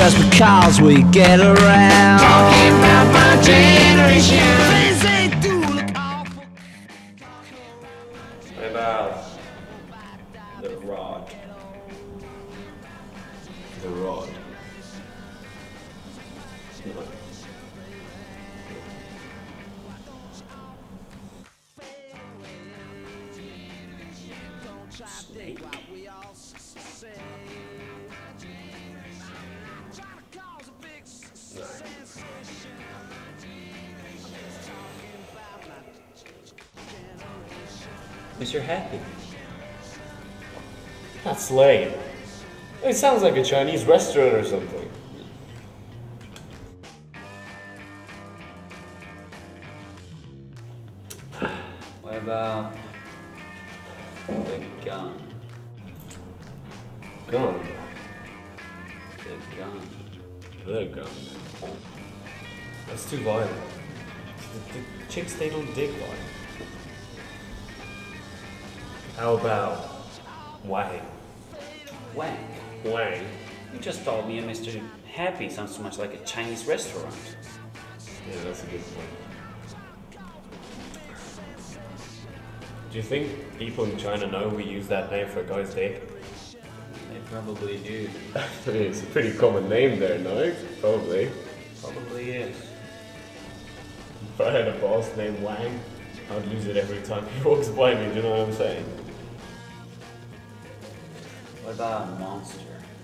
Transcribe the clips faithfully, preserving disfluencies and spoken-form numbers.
just because we get around. Talking about my generation. They do look awful. What about the rod? The rod. No. Snake? Mister Happy. That's lame. It sounds like a Chinese restaurant or something. What about the gun? Gun. The gun. The gun. That's too violent. The, the chicks, they don't dig violent. How about Wang? Wang. Wang. You just told me a Mister Happy sounds so much like a Chinese restaurant. Yeah, that's a good point. Do you think people in China know we use that name for a guy's dick? They probably do. I mean, it's a pretty common name there, no? Probably. Probably is. If I had a boss named Wang, I'd use it every time he walks by me, do you know what I'm saying? What about a monster?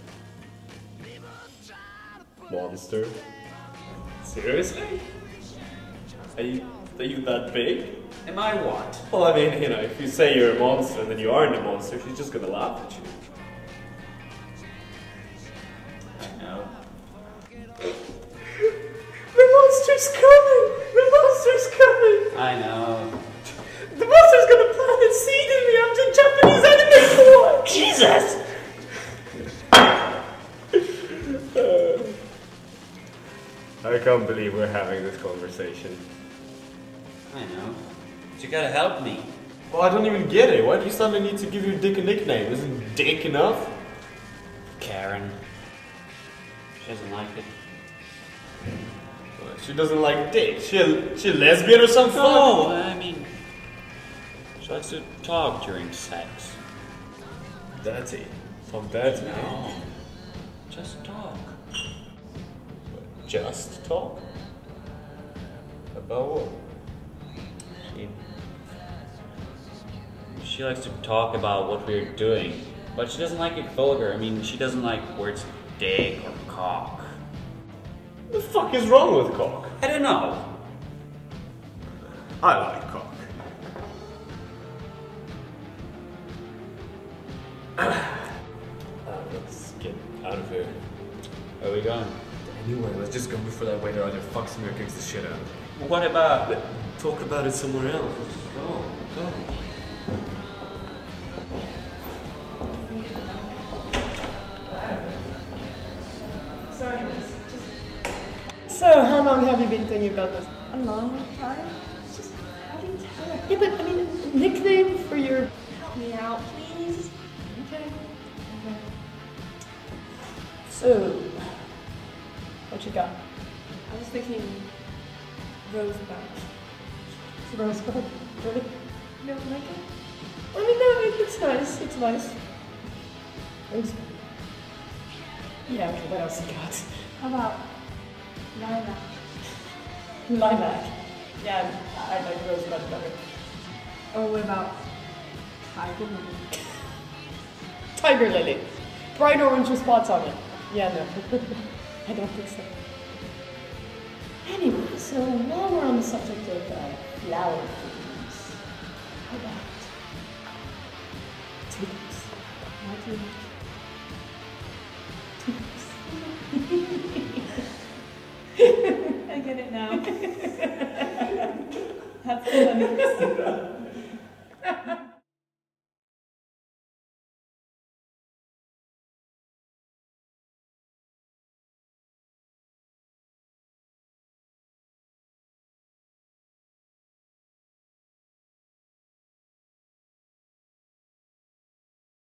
Monster? Seriously? Are you, are you that big? Am I what? Well, I mean, you know, if you say you're a monster and then you aren't a monster, she's just gonna laugh at you. I know. The monster's coming! The monster's coming! I know. The monster's gonna plant a seed in me! I'm just Japanese anime boy! Jesus! uh, I can't believe we're having this conversation. I know. But you gotta help me. Well, I don't even get it. Why do you suddenly need to give your dick a nickname? Isn't Dick enough? Karen. She doesn't like it. Well, she doesn't like dick. She a, she a lesbian or something? No, I mean, she likes to talk during sex. Dirty. From dirty. No, just talk. Just talk? About what? She, she likes to talk about what we're doing, but she doesn't like it vulgar. I mean, she doesn't like words dick or cock. What the fuck is wrong with cock? I don't know. I like cock. uh, let's get out of here. Where are we going? Anyway, let's just go before that waiter either fucks me or kicks the shit out of me. What about... Talk about it somewhere else. Let's just go. Go. Sorry, just... So, how long have you been thinking about this? A long time? It's just, how do you tell it? Yeah, but I mean, a nickname for your... Help me out, please. Okay. Okay. So, what you got? I was thinking Rosebud. Rosebud? Really? You don't like it? I mean, no, it's nice. It's nice. Rosebud. Yeah, okay, what else you got? How about Lilac? Lilac. Yeah, I like Rosebud better. Or what about Tiger Lily? Tiger Lily. Bright orange with spots on it. Yeah, no. I don't think so. Anyway, so while we're on the subject of uh, flower foods, how about tulips? What do you like? Tulips. I get it now. That's funny.